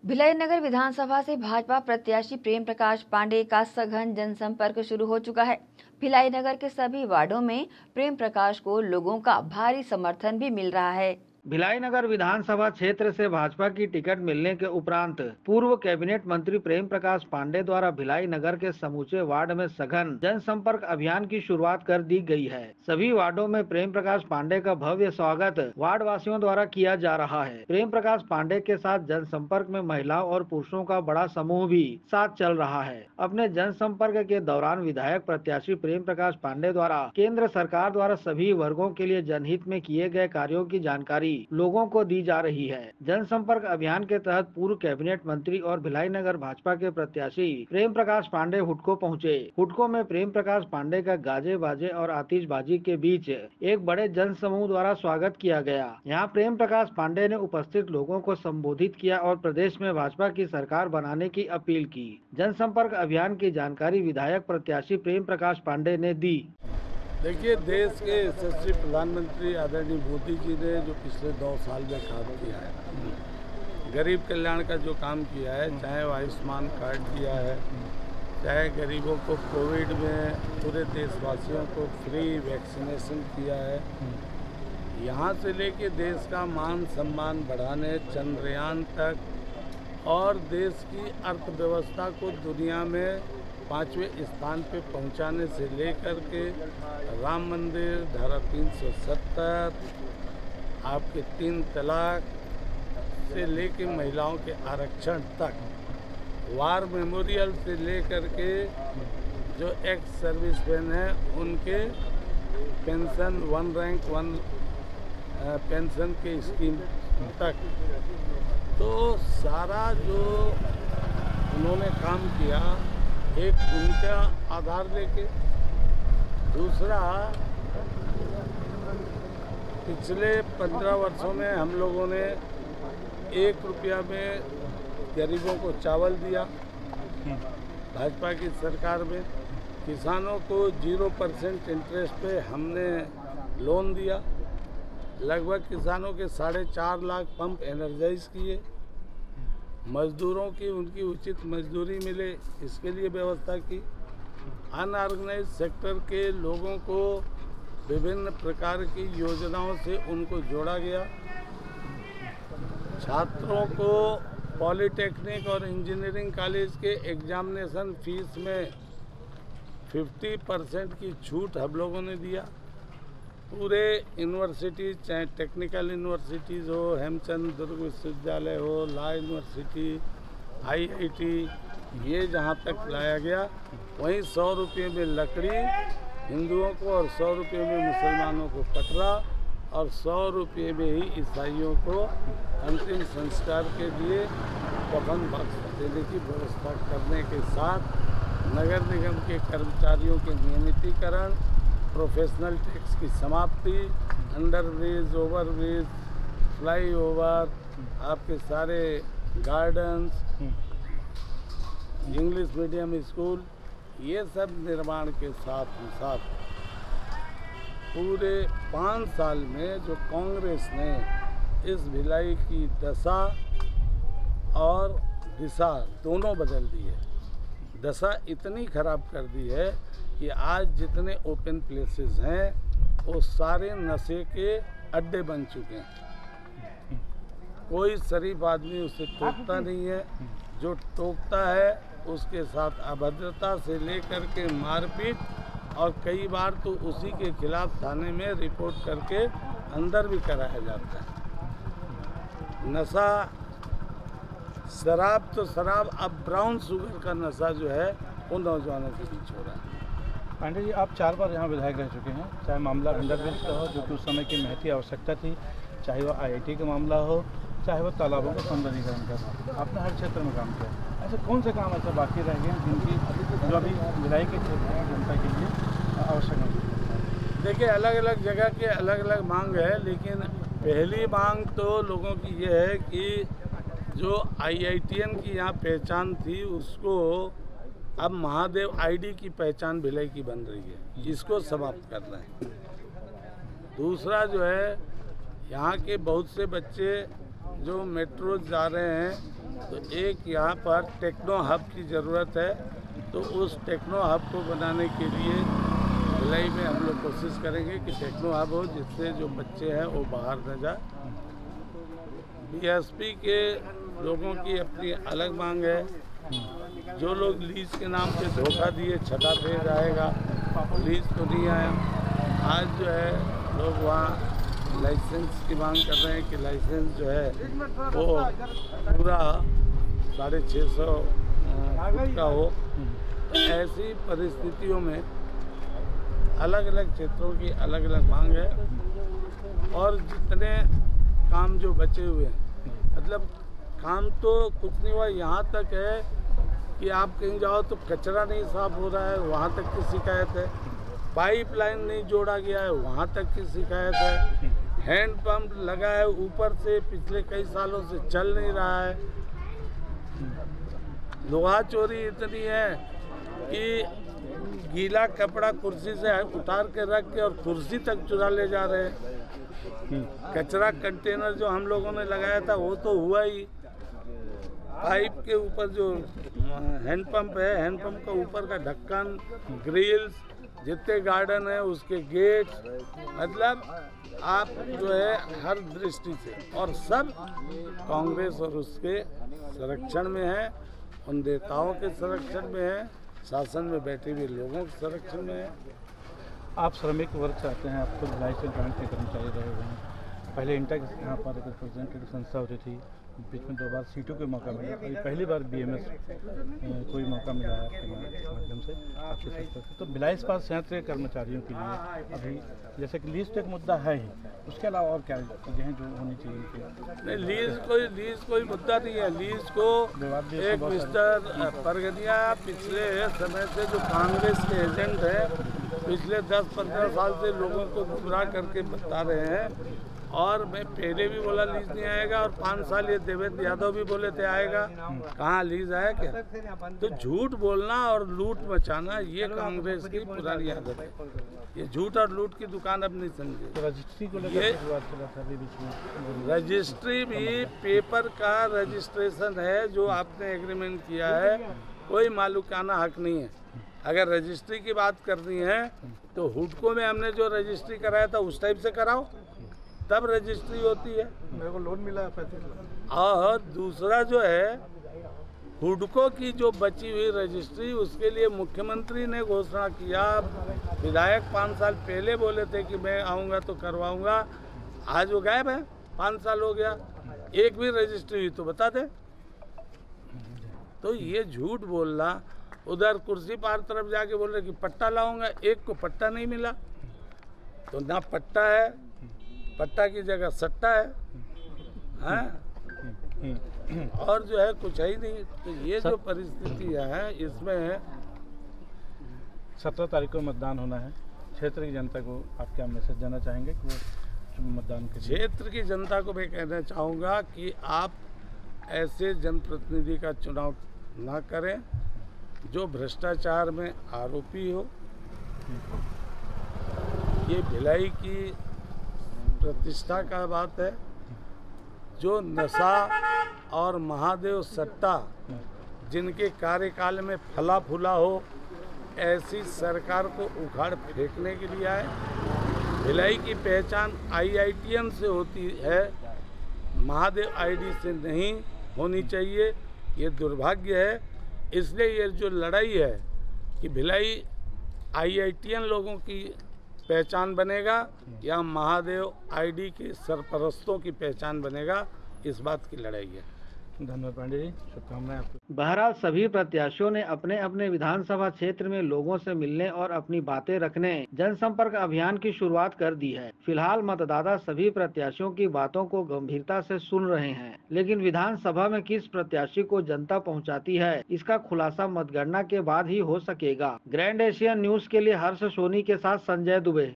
भिलाई नगर विधानसभा से भाजपा प्रत्याशी प्रेम प्रकाश पांडे का सघन जनसंपर्क शुरू हो चुका है। भिलाई नगर के सभी वार्डों में प्रेम प्रकाश को लोगों का भारी समर्थन भी मिल रहा है। भिलाई नगर विधानसभा क्षेत्र से भाजपा की टिकट मिलने के उपरांत पूर्व कैबिनेट मंत्री प्रेम प्रकाश पांडे द्वारा भिलाई नगर के समूचे वार्ड में सघन जनसंपर्क अभियान की शुरुआत कर दी गई है। सभी वार्डों में प्रेम प्रकाश पांडे का भव्य स्वागत वार्ड वासियों द्वारा किया जा रहा है। प्रेम प्रकाश पांडे के साथ जनसंपर्क में महिलाओं और पुरुषों का बड़ा समूह भी साथ चल रहा है। अपने जनसंपर्क के दौरान विधायक प्रत्याशी प्रेम प्रकाश पांडे द्वारा केंद्र सरकार द्वारा सभी वर्गों के लिए जनहित में किए गए कार्यों की जानकारी लोगों को दी जा रही है। जनसंपर्क अभियान के तहत पूर्व कैबिनेट मंत्री और भिलाई नगर भाजपा के प्रत्याशी प्रेम प्रकाश पांडे हुडको पहुंचे। हुडको में प्रेम प्रकाश पांडे का गाजे बाजे और आतिशबाजी के बीच एक बड़े जन समूह द्वारा स्वागत किया गया। यहाँ प्रेम प्रकाश पांडे ने उपस्थित लोगों को संबोधित किया और प्रदेश में भाजपा की सरकार बनाने की अपील की। जनसंपर्क अभियान की जानकारी विधायक प्रत्याशी प्रेम प्रकाश पांडे ने दी। देखिए, देश के यशस्वी प्रधानमंत्री आदरणीय मोदी जी ने जो पिछले 2 साल में काम किया है, गरीब कल्याण का जो काम किया है, चाहे वो आयुष्मान कार्ड दिया है, चाहे गरीबों को कोविड में पूरे देशवासियों को फ्री वैक्सीनेशन किया है, यहाँ से लेके देश का मान सम्मान बढ़ाने चंद्रयान तक और देश की अर्थव्यवस्था को दुनिया में 5वें स्थान पे पहुंचाने से लेकर के राम मंदिर, धारा 370, आपके 3 तलाक से लेके महिलाओं के आरक्षण तक, वार मेमोरियल से लेकर के जो एक्स सर्विसमैन है उनके पेंशन 1 रैंक 1 पेंशन के स्कीम तक, तो सारा जो उन्होंने काम किया एक उनका आधार लेके, दूसरा पिछले 15 वर्षों में हम लोगों ने 1 रुपया में गरीबों को चावल दिया। भाजपा की सरकार में किसानों को 0% इंटरेस्ट पे हमने लोन दिया। लगभग किसानों के 4.5 लाख पंप एनर्जाइज किए। मजदूरों की उनकी उचित मजदूरी मिले, इसके लिए व्यवस्था की। अनऑर्गेनाइज सेक्टर के लोगों को विभिन्न प्रकार की योजनाओं से उनको जोड़ा गया। छात्रों को पॉलिटेक्निक और इंजीनियरिंग कॉलेज के एग्जामिनेशन फीस में 50% की छूट हम लोगों ने दिया। पूरे यूनिवर्सिटी, चाहे टेक्निकल यूनिवर्सिटीज़ हो, हेमचंद दुर्ग विश्वविद्यालय हो, लॉ यूनिवर्सिटी, IIT, ये जहाँ तक लाया गया, वहीं 100 रुपये में लकड़ी हिंदुओं को और 100 रुपये में मुसलमानों को पटरा और 100 रुपये में ही ईसाइयों को अंतिम संस्कार के लिए कफन बख्श देने की व्यवस्था करने के साथ नगर निगम के कर्मचारियों के नियमितीकरण, प्रोफेशनल टैक्स की समाप्ति, अंडरब्रिज, ओवरब्रिज, फ्लाईओवर, आपके सारे गार्डन्स, इंग्लिश मीडियम स्कूल, ये सब निर्माण के साथ पूरे 5 साल में जो कांग्रेस ने इस भिलाई की दशा और दिशा दोनों बदल दी है। दशा इतनी खराब कर दी है कि आज जितने ओपन प्लेसेस हैं वो सारे नशे के अड्डे बन चुके हैं। कोई शरीफ आदमी उसे टोकता नहीं है, जो टोकता है उसके साथ अभद्रता से लेकर के मारपीट और कई बार तो उसी के खिलाफ थाने में रिपोर्ट करके अंदर भी कराया जाता है। नशा, शराब तो शराब, अब ब्राउन शुगर का नशा जो है वो नौजवानों के बीच हो रहा है। पांडे जी, आप 4 बार यहाँ विधायक रह चुके हैं, चाहे मामला अंडरब्रिज का हो जो कि उस समय की महती आवश्यकता थी, चाहे वो IIT का मामला हो, चाहे वो तालाबों का सौंदर्यीकरण का। आपने हर क्षेत्र में काम किया। ऐसे कौन से काम ऐसे बाकी रह गए जिनकी जो अभी भिलाई के क्षेत्र की जनता के लिए आवश्यक है? देखिए, अलग अलग जगह के अलग अलग मांग है, लेकिन पहली मांग तो लोगों की ये है कि जो IITian की यहाँ पहचान थी उसको अब महादेव ID की पहचान भिलाई की बन रही है, इसको समाप्त करना है। दूसरा जो है, यहाँ के बहुत से बच्चे जो मेट्रो जा रहे हैं तो एक यहाँ पर टेक्नो हब की ज़रूरत है, तो उस टेक्नो हब को बनाने के लिए भिलाई में हम लोग कोशिश करेंगे कि टेक्नो हब हो, जिससे जो बच्चे हैं वो बाहर न जाए। बीएसपी के लोगों की अपनी अलग मांग है। जो लोग लीज के नाम पे धोखा दिए, छठा फेज आएगा, लीज तो नहीं आया। आज जो है लोग वहाँ लाइसेंस की मांग कर रहे हैं कि लाइसेंस जो है वो पूरा 650 फुट का हो। ऐसी परिस्थितियों में अलग अलग क्षेत्रों की अलग अलग मांग है, और जितने काम जो बचे हुए हैं, मतलब काम तो कुछ नहीं हुआ, यहाँ तक है कि आप कहीं जाओ तो कचरा नहीं साफ हो रहा है, वहाँ तक की शिकायत है। पाइपलाइन नहीं जोड़ा गया है, वहाँ तक की शिकायत है। हैंड पंप लगा है ऊपर से, पिछले कई सालों से चल नहीं रहा है। लोहा चोरी इतनी है कि गीला कपड़ा कुर्सी से उतार के रख के और कुर्सी तक चुरा ले जा रहे हैं। कचरा कंटेनर जो हम लोगों ने लगाया था वो तो हुआ ही, पाइप के ऊपर जो हैंडपंप है, हैंडपंप का ऊपर का ढक्कन, ग्रिल्स, जितने गार्डन है उसके गेट, मतलब आप जो है हर दृष्टि से, और सब कांग्रेस और उसके संरक्षण में है, उन नेताओं के संरक्षण में है, शासन में बैठे हुए लोगों के संरक्षण में है। आप श्रमिक वर्ग चाहते हैं, आपको भिलाई से जॉइंट के कर्मचारी रहे हुए हैं। पहले इंटा के यहाँ पर एक रिप्रेजेंटेटिव संस्था होती थी, बीच में 2 बार सीटों के मौका मिला, और ये पहली बार बीएमएस कोई मौका मिला है आपके माध्यम से, आपके संस्था से। तो भिलाई इस्पात संयंत्र के कर्मचारियों के लिए अभी जैसे कि लीज तो एक मुद्दा है ही, उसके अलावा और क्या चीज़ें हैं जो होनी चाहिए इनके? नहीं, लीज कोई मुद्दा नहीं है। लीज को एक मिस्टर परगनिया पिछले समय से जो कांग्रेस के एजेंट हैं, पिछले 10-15 साल से लोगों को गुमराह करके बता रहे हैं, और मैं पहले भी बोला लीज नहीं आएगा, और 5 साल ये देवेंद्र यादव भी बोले थे आएगा, कहाँ लीज आया क्या? तो झूठ बोलना और लूट मचाना ये कांग्रेस की पुरानी आदत है। ये झूठ और लूट की दुकान अब नहीं समझे। तो रजिस्ट्री को लेकर रजिस्ट्री भी पेपर का रजिस्ट्रेशन है, जो आपने एग्रीमेंट किया है, कोई मालिकाना हक नहीं है। अगर रजिस्ट्री की बात करनी है तो हुडको में हमने जो रजिस्ट्री कराया था उस टाइप से कराओ, तब रजिस्ट्री होती है। मेरे को लोन मिला है 35 लाख। और दूसरा जो है हुडको की जो बची हुई रजिस्ट्री, उसके लिए मुख्यमंत्री ने घोषणा किया। विधायक 5 साल पहले बोले थे कि मैं आऊँगा तो करवाऊँगा, आज वो गायब है, 5 साल हो गया, एक भी रजिस्ट्री हुई तो बता दे। तो ये झूठ बोलना। उधर कुर्सी पार तरफ जाके बोल रहे कि पट्टा लाऊंगा, एक को पट्टा नहीं मिला, तो ना पट्टा है, पट्टा की जगह सट्टा है, और जो है कुछ है ही नहीं। तो ये जो परिस्थितियाँ हैं, इसमें 17 तारीख को मतदान होना है। क्षेत्र की जनता को आप क्या मैसेज देना चाहेंगे कि वो मतदान के क्षेत्र की जनता को मैं कहना चाहूँगा कि आप ऐसे जनप्रतिनिधि का चुनाव ना करें जो भ्रष्टाचार में आरोपी हो। ये भिलाई की प्रतिष्ठा का बात है। जो नशा और महादेव सट्टा जिनके कार्यकाल में फला फूला हो, ऐसी सरकार को उखाड़ फेंकने के लिए आए। भिलाई की पहचान IITN से होती है, महादेव आईडी से नहीं होनी चाहिए। ये दुर्भाग्य है। इसलिए ये जो लड़ाई है कि भिलाई IITN लोगों की पहचान बनेगा या महादेव आईडी के सरपरस्तों की पहचान बनेगा, इस बात की लड़ाई है। धन्यवाद पांडे जी, शुभकामनाएं आपको। बहरहाल सभी प्रत्याशियों ने अपने अपने विधानसभा क्षेत्र में लोगों से मिलने और अपनी बातें रखने जनसंपर्क अभियान की शुरुआत कर दी है। फिलहाल मतदाता सभी प्रत्याशियों की बातों को गंभीरता से सुन रहे हैं, लेकिन विधानसभा में किस प्रत्याशी को जनता पहुंचाती है, इसका खुलासा मतगणना के बाद ही हो सकेगा। ग्रैंड एशियन न्यूज के लिए हर्ष सोनी के साथ संजय दुबे।